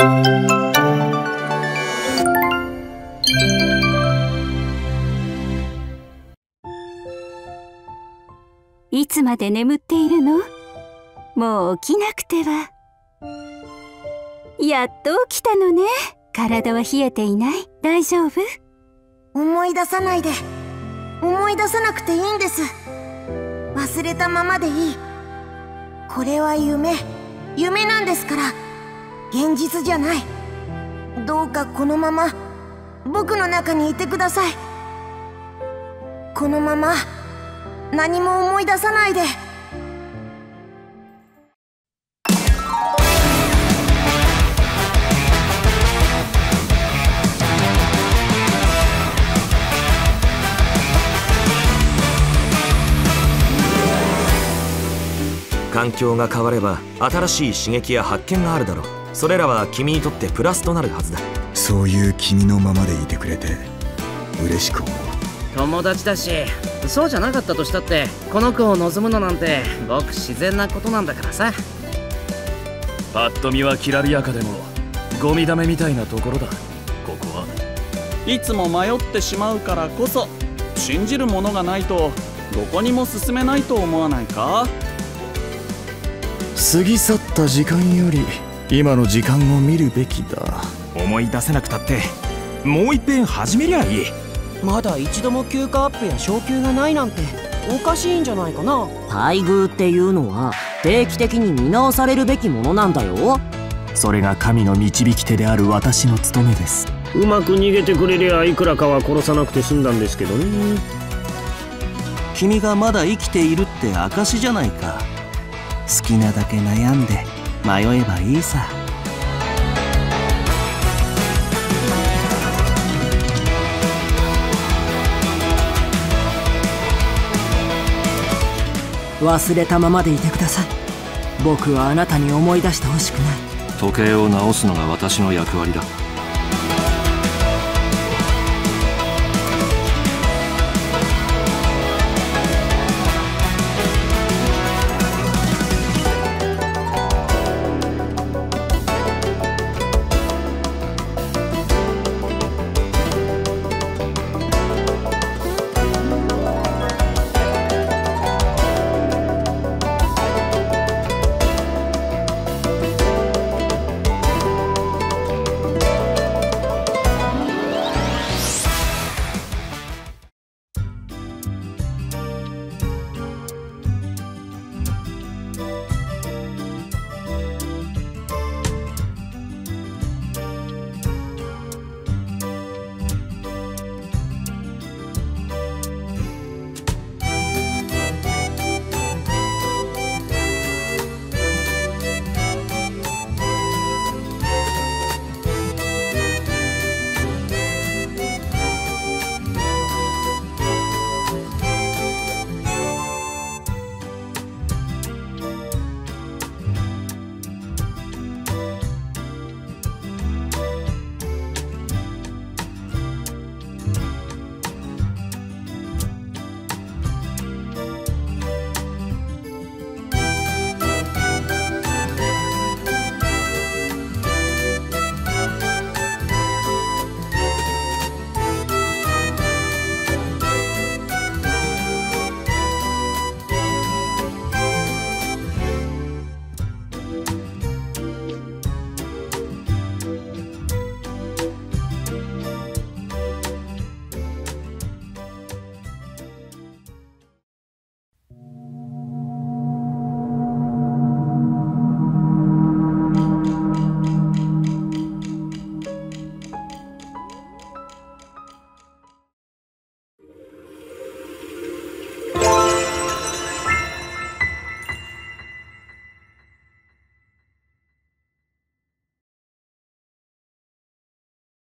いつまで眠っているの？もう起きなくては。やっと起きたのね。体は冷えていない？大丈夫？ 思い出さないで。思い出さなくていいんです。忘れたままでいい。これは夢なんですから、現実じゃない。どうかこのまま僕の中にいてください。このまま何も思い出さないで。 環境が変われば新しい刺激や発見があるだろう。それらは君にとってプラスとなるはずだ。 そういう君のままでいてくれて嬉しく思う。 友達だし、そうじゃなかったとしたってこの子を望むのなんてごく自然なことなんだからさ。 パッと見はきらびやかでもゴミだめみたいなところだ。ここはいつも迷ってしまうからこそ、信じるものがないとどこにも進めないと思わないか？ 過ぎ去った時間より今の時間を見るべきだ。 思い出せなくたってもう一遍始めりゃいい。 まだ一度も休暇アップや昇給がないなんておかしいんじゃないかな。 待遇っていうのは定期的に見直されるべきものなんだよ。 それが神の導き手である私の務めです。 うまく逃げてくれりゃいくらかは殺さなくて済んだんですけどね。 君がまだ生きているって証じゃないか。好きなだけ悩んで迷えばいいさ。 忘れたままでいてください。僕はあなたに思い出してほしくない。 時計を直すのが私の役割だ。